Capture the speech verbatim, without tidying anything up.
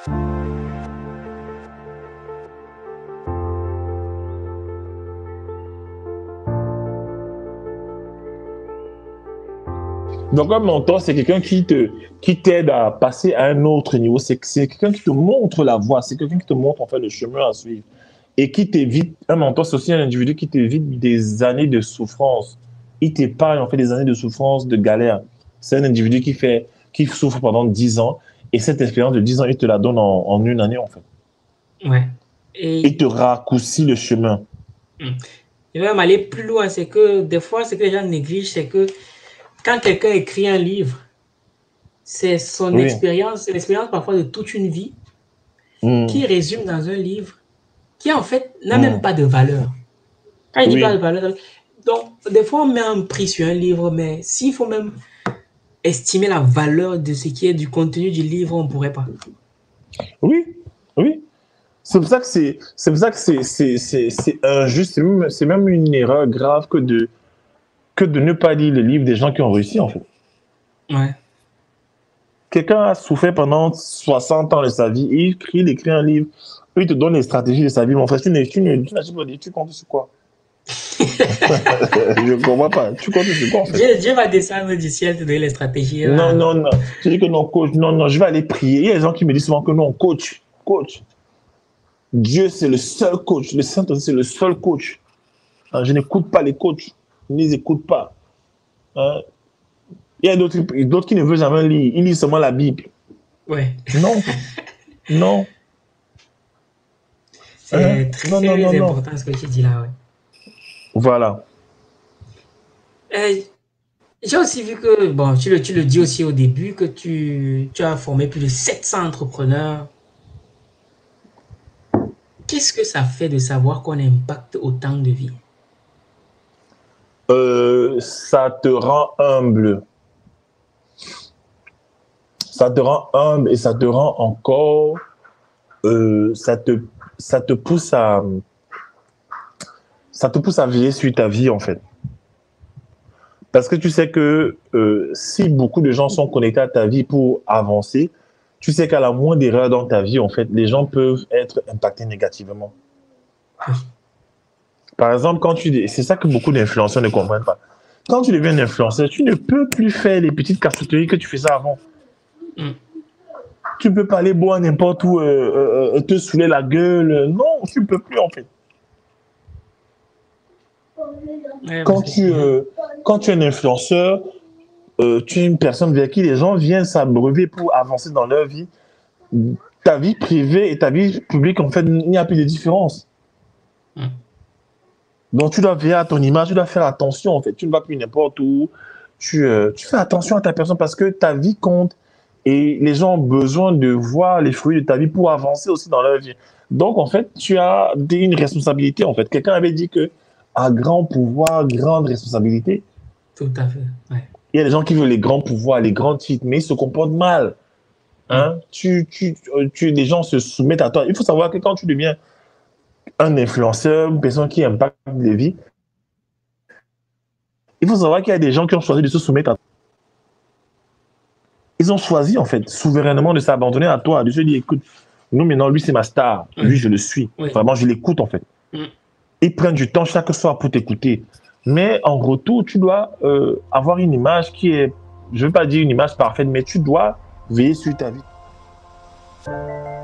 Donc, un mentor, c'est quelqu'un qui te, qui t'aide à passer à un autre niveau. C'est, c'est quelqu'un qui te montre la voie. C'est quelqu'un qui te montre, en fait, le chemin à suivre. Et qui t'évite, un mentor, c'est aussi un individu qui t'évite des années de souffrance. Il t'épargne, en fait, des années de souffrance, de galère. C'est un individu qui fait, qui souffre pendant dix ans. Et cette expérience de dix ans, il te la donne en, en une année, en fait. Ouais. Et il te raccourcit le chemin. Je vais même aller plus loin. C'est que des fois, ce que les gens négligent, c'est que quand quelqu'un écrit un livre, c'est son Oui. expérience, c'est l'expérience parfois de toute une vie Mm. qui résume dans un livre qui en fait n'a Mm. même pas de valeur. Quand je dis Oui. pas de valeur, donc des fois on met un prix sur un livre, mais s'il faut même estimer la valeur de ce qui est du contenu du livre, on ne pourrait pas. Oui, oui. C'est pour ça que c'est, c'est pour ça que c'est, c'est, c'est, c'est injuste. C'est même, c'est même une erreur grave que de, que de ne pas lire le livre des gens qui ont réussi, en fait. Ouais. Quelqu'un a souffert pendant soixante ans de sa vie, il écrit, il écrit un livre, il te donne les stratégies de sa vie. Mon frère, tu n'as tu, tu, tu, tu comptes sur quoi? Je ne comprends pas. Tu comptes sur quoi, en fait? Dieu, Dieu va descendre du ciel te donner les stratégies. Non, là. non, non. Je dis que non, coach. Non, non, je vais aller prier. Il y a des gens qui me disent souvent que non, coach, coach. Dieu, c'est le seul coach. Le Saint-Esprit, c'est le seul coach. Hein, je n'écoute pas les coachs. Je ne les écoute pas. Hein. Il y a d'autres, d'autres qui ne veulent jamais lire. Ils lisent seulement la Bible. Ouais. Non. Non. C'est Hein? très Non, non, non, non. important ce que tu dis là. Ouais. Voilà. Euh, j'ai aussi vu que, bon, tu le, tu le dis aussi au début, que tu, tu as formé plus de sept cents entrepreneurs. Qu'est-ce que ça fait de savoir qu'on impacte autant de vies? Euh, ça te rend humble. Ça te rend humble et ça te rend encore... Euh, ça, te, ça te pousse à... Ça te pousse à veiller sur ta vie, en fait. Parce que tu sais que euh, si beaucoup de gens sont connectés à ta vie pour avancer, tu sais qu'à la moindre erreur dans ta vie, en fait, les gens peuvent être impactés négativement. Par exemple, quand tu, c'est ça que beaucoup d'influenceurs ne comprennent pas. Quand tu deviens un influenceur, tu ne peux plus faire les petites cachotteries que tu faisais avant. Mm. Tu ne peux pas aller boire n'importe où, euh, euh, te saouler la gueule. Non, tu ne peux plus, en fait. Ouais, quand, tu, euh, quand tu es un influenceur, euh, tu es une personne vers qui les gens viennent s'abreuver pour avancer dans leur vie. Ta vie privée et ta vie publique, en fait, il n'y a plus de différence. Mm. Donc, tu dois veiller à ton image, tu dois faire attention, en fait. Tu ne vas plus n'importe où. Tu, euh, tu fais attention à ta personne parce que ta vie compte et les gens ont besoin de voir les fruits de ta vie pour avancer aussi dans leur vie. Donc, en fait, tu as une responsabilité, en fait. Quelqu'un avait dit que à grand pouvoir, grande responsabilité. Tout à fait, ouais. Il y a des gens qui veulent les grands pouvoirs, les grands titres, mais ils se comportent mal. Hein? Mm. Tu, tu, tu, les gens se soumettent à toi. Il faut savoir que quand tu deviens un influenceur, une personne qui impacte les vies, il faut savoir qu'il y a des gens qui ont choisi de se soumettre à toi. Ils ont choisi, en fait, souverainement de s'abandonner à toi, de se dire, écoute, nous, maintenant, lui, c'est ma star. Oui. Lui, je le suis. Oui. Vraiment, je l'écoute, en fait. Mm. Ils prennent du temps chaque soir pour t'écouter. Mais en retour, tu dois euh, avoir une image qui est, je ne veux pas dire une image parfaite, mais tu dois veiller sur ta vie.